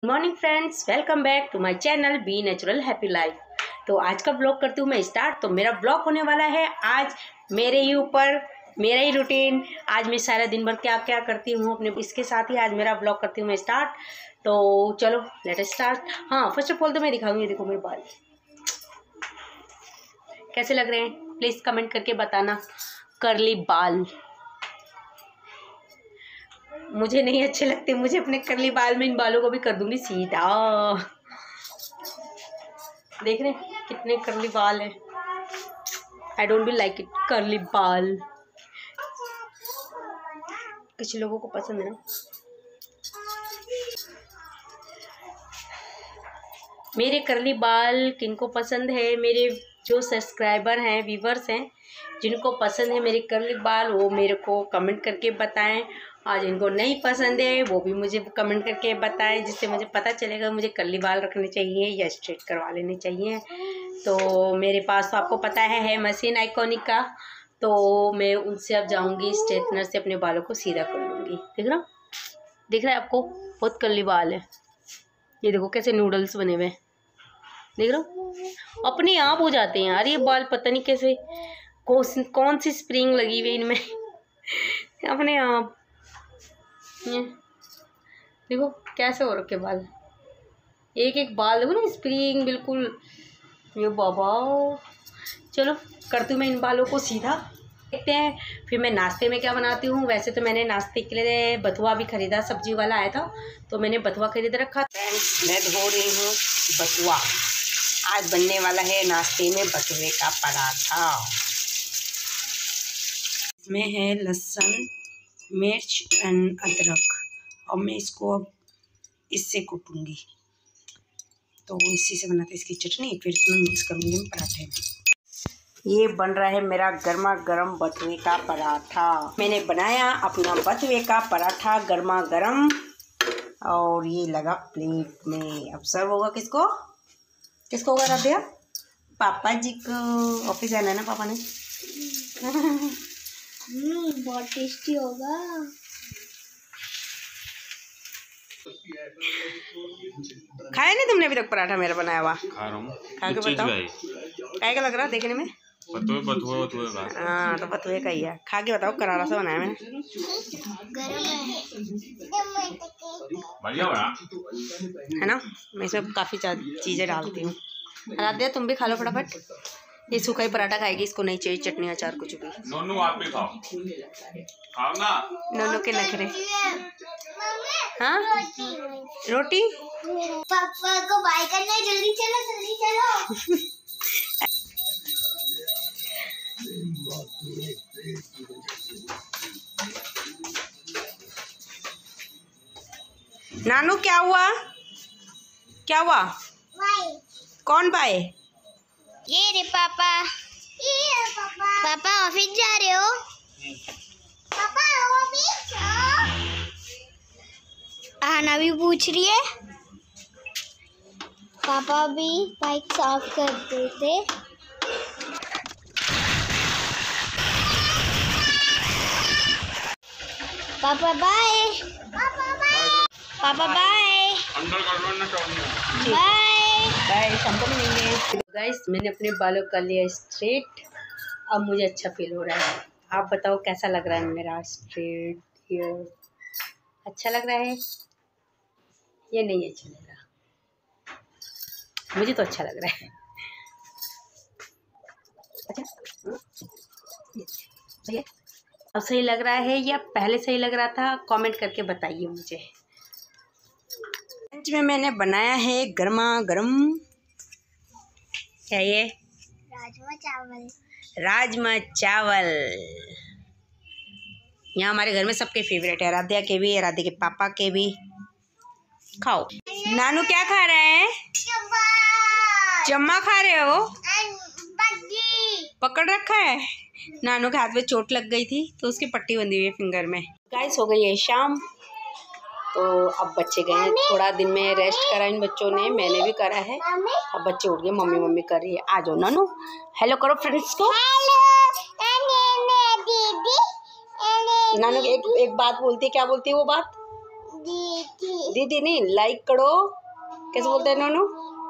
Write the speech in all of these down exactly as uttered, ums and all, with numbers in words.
Morning friends, welcome back to my channel be natural happy life. तो आज का blog करती हूँ मैं स्टार्ट। तो मेरा ब्लॉग होने वाला है आज मेरे ही ऊपर, मेरा ही रूटीन। आज मैं सारा दिन भर क्या क्या करती हूँ अपने, इसके साथ ही आज मेरा ब्लॉग करती हूँ मैं स्टार्ट। तो चलो लेट अस स्टार्ट। हाँ, फर्स्ट ऑफ ऑल तो मैं दिखाऊंगी, देखो मेरे बाल कैसे लग रहे हैं, प्लीज़ कमेंट करके बताना। कर्ली बाल मुझे नहीं अच्छे लगते, मुझे अपने कर्ली बाल में इन बालों को भी कर दूंगी सीधा। देख रहे हैं कितने कर्ली बाल हैं। I don't be like it curly बाल। कुछ लोगों को पसंद है ना। मेरे कर्ली बाल किनको पसंद है, मेरे जो सब्सक्राइबर हैं, व्यूवर्स हैं, जिनको पसंद है मेरे कर्ली बाल, वो मेरे को कमेंट करके बताएं। और जिनको नहीं पसंद है वो भी मुझे कमेंट करके बताएं, जिससे मुझे पता चलेगा मुझे कर्ली बाल रखने चाहिए या स्ट्रेट करवा लेने चाहिए। तो मेरे पास तो आपको पता है है मशीन आइकॉनिक का। तो मैं उनसे अब जाऊंगी स्ट्रेटनर से अपने बालों को सीधा कर लूँगी। देख रहा दिख रहा है आपको, बहुत कर्ली बाल है। ये देखो कैसे नूडल्स बने हुए हैं, देख रहा हो, अपने आप हो जाते हैं यार ये बाल। पता नहीं कैसे कौन कौन सी स्प्रिंग लगी हुई इनमें अपने आप। ये देखो कैसे हो रखे बाल, एक एक बाल देखो ना, स्प्रिंग बिल्कुल। ये बाबा, चलो करती हूँ मैं इन बालों को सीधा, देखते हैं फिर मैं नाश्ते में क्या बनाती हूँ। वैसे तो मैंने नाश्ते के लिए बथुआ भी खरीदा, सब्जी वाला आया था तो मैंने बथुआ खरीद रखा। फ्रेंड्स, मैं धो रही हूँ बथुआ। आज बनने वाला है नाश्ते में बथुए का पराठा। इसमें है लहसुन, मिर्च एंड अदरक, और मैं इसको अब इससे कूटूंगी। तो इसी से बनाते इसकी चटनी, फिर इसमें मिक्स करूँगी पराठे में। ये बन रहा है मेरा गर्मा गर्म बथुए का पराठा। मैंने बनाया अपना बथुए का पराठा गर्मा गर्म, और ये लगा प्लेट में। अब सर्व होगा किसको किसको होगा राधिया? पापा जी को। ऑफिस जाना है ना पापा ने। बहुत टेस्टी होगा। खाया नहीं तुमने अभी तक पराठा मेरा बनाया हुआ? खा रहा हूँ। खा के बताओ क्या लग रहा देखने में। बथुए बथुए बथुए का। हाँ तो बथुए का ही है। खा के बताओ, करारा सा बनाया मैंने। बढ़िया बना है ना। मैं इसमें काफ़ी चीज़ें डालती हूँ। राधिया तुम भी खा लो फटाफट। ये सूखा ही पराठा खाएगी, इसको नहीं चाहिए चटनी अचार कुछ भी। नोनू आप भी खाओ, खाओ ना। नोनू के नखरे। हाँ रोटी। पापा को बाय करना है, जल्दी चलो जल्दी चलो। नानू क्या हुआ, क्या हुआ? बाय। कौन बाय? ये रे पापा। ये पापा। पापा ऑफिस जा रहे हो? पापा ऑफिस? आना भी पूछ रही है। पापा भी बाइक साफ करते थे। पापा बाय। पापा बाय। अंदर कर लो ना, बाय बाय, शाम को मिलेंगे। गाइस, मैंने अपने बालों का लिया स्ट्रेट। अब मुझे अच्छा फील हो रहा है। आप बताओ कैसा लग रहा है मेरा स्ट्रेट हेयर? अच्छा लग रहा है या नहीं अच्छा लग रहा? मुझे तो अच्छा लग रहा है। अच्छा भैया, अब सही लग रहा है या पहले सही लग रहा था? कमेंट करके बताइए मुझे। लंच में मैंने बनाया है गर्मा गर्म, क्या ये? राजमा चावल। राजमा चावल। यहाँ हमारे घर में सबके फेवरेट है, राधिया के भी, राधिया के पापा के भी। खाओ। नानू क्या खा रहे हैं? चम्मा खा रहे हो? पकड़ रखा है। नानू के हाथ में चोट लग गई थी तो उसकी पट्टी बंधी हुई है फिंगर में। गाइस, हो गई है शाम। तो अब बच्चे गए हैं, थोड़ा दिन में रेस्ट करा इन बच्चों ने, मैंने भी करा है। अब बच्चे उठ गए, मम्मी मम्मी कर रही है। आ जाओ नानू, हेलो करो फ्रेंड्स को। नानू एक एक बात बोलती है, क्या बोलती है वो बात? दीदी नहीं, लाइक करो। कैसे बोलते हैं नोनू?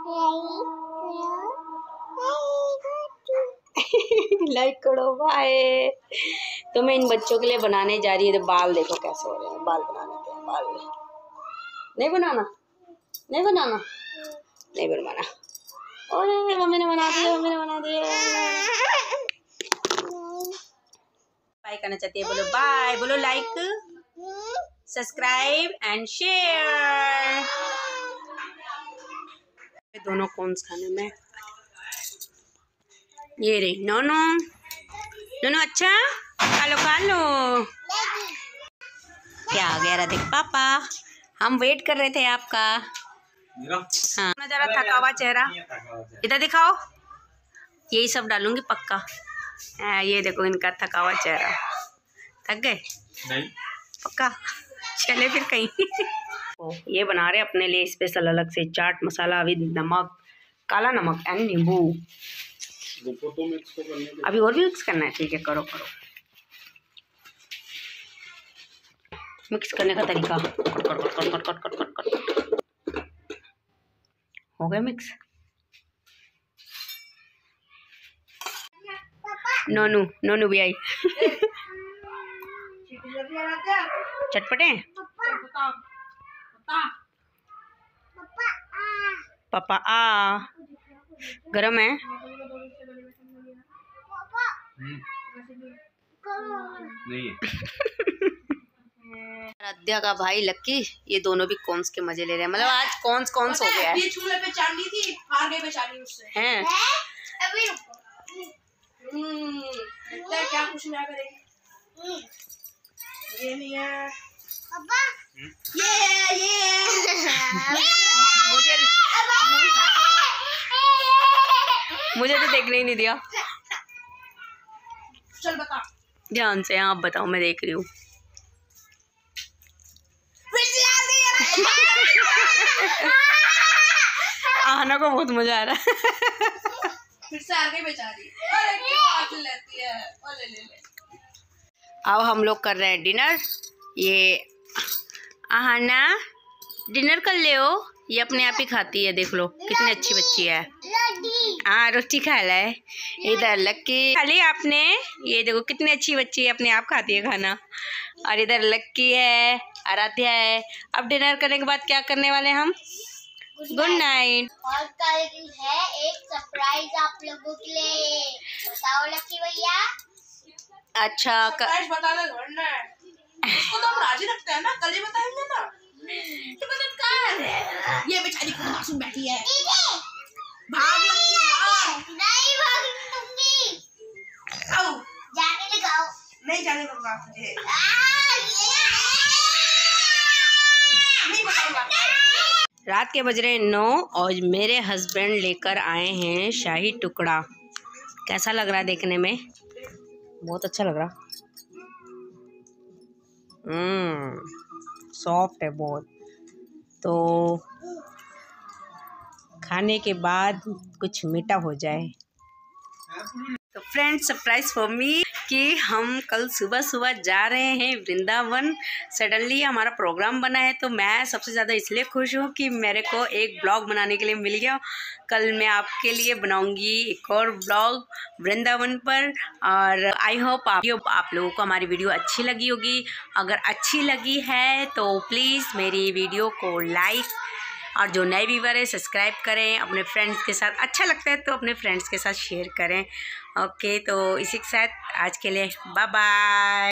लाइक करो, बाय। तो मैं इन बच्चों के लिए बनाने जा रही हूँ। बाल देखो कैसे हो रहे हैं, बाल बनाने के बाल नहीं बनाना, नहीं बनाना, नहीं बनवाना। ओए मम्मी ने बना दिया, मम्मी ने बना दिया। बाय करना चाहती है, बोलो बाय, बोलो लाइक, सब्सक्राइब एंड शेयर। दोनों कॉर्न्स खाने में ये रही नोनू, नोनू अच्छा खा लो, खा लो। क्या आ गया? देख पापा, हम वेट कर रहे थे आपका। हाँ, जरा थका हुआ चेहरा इधर दिखाओ। यही सब डालूंगी पक्का। आ, ये देखो इनका थका हुआ चेहरा। थक गए? नहीं पक्का। चले फिर कहीं। ओ, ये बना रहे अपने लिए स्पेशल अलग से चाट मसाला विद नमक, काला नमक एंड नींबू। तो मिक्स तो करने अभी और भी मिक्स करना है? ठीक है, करो करो। मिक्स करने का तरीका cut cut cut cut cut cut cut cut. हो गया मिक्स। नोनू नोनू भी आई। चटपटे पापा आ गरम है। नहीं है। आराध्या का भाई लक्की, ये दोनों भी कॉर्न्स के मजे ले रहे हैं। मतलब आज कॉर्न्स कॉर्न्स हो गया है। ये चूल्हे पे चाटनी थी, हार गई बेचारी उससे। हैं? हम्म, लगता है क्या कुछ ना करेगी। ये नहीं है। ये ये मुझे मुझे तो देखने ही नहीं दिया। चल बता। ध्यान से आप बताओ, मैं देख रही हूँ। आना को बहुत मजा आ रहा है। फिर से हार गई बेचारी। अरे क्यों हाथ लेती है? ओ ले ले ले। अब हम लोग कर रहे हैं डिनर। ये आहाना डिनर कर ले हो। ये अपने आप ही खाती है, देख लो कितनी अच्छी बच्ची है। हाँ रोटी खा ला है। इधर लक्की खा ली आपने। ये देखो कितनी अच्छी बच्ची है, अपने आप खाती है खाना। और इधर लक्की है, आराध्या है। अब डिनर करने के बाद क्या करने वाले हम? Good night. और कल है एक सरप्राइज आप लोगों के लिए, बताओ लक्की भैया। अच्छा क... सरप्राइज बताना ढूंढना है। इसको तो हम राजी रखते हैं ना, कल ही बताएंगे ना। ये मददगार ये बेचारी खुद मासूम बैठी है। भाग लक्की भाग। नहीं भाग दूंगी। आओ जाके दिखाओ। नहीं जाने दूंगा तुझे। आ, ये- नहीं बताऊंगा। रात के बज रहे नौ और मेरे हस्बैंड लेकर आए हैं शाही टुकड़ा। कैसा लग रहा है देखने में? बहुत अच्छा लग रहा। हम्म सॉफ्ट है बहुत। तो खाने के बाद कुछ मीठा हो जाए। तो फ्रेंड्स, सरप्राइज फॉर मी कि हम कल सुबह सुबह जा रहे हैं वृंदावन। सडनली हमारा प्रोग्राम बना है, तो मैं सबसे ज़्यादा इसलिए खुश हूँ कि मेरे को एक ब्लॉग बनाने के लिए मिल गया। कल मैं आपके लिए बनाऊंगी एक और ब्लॉग वृंदावन पर। और आई होप आप आप लोगों को हमारी वीडियो अच्छी लगी होगी। अगर अच्छी लगी है तो प्लीज़ मेरी वीडियो को लाइक, और जो नए व्यूवर है सब्सक्राइब करें। अपने फ्रेंड्स के साथ अच्छा लगता है तो अपने फ्रेंड्स के साथ शेयर करें। ओके, तो इसी के साथ आज के लिए बाय बाय।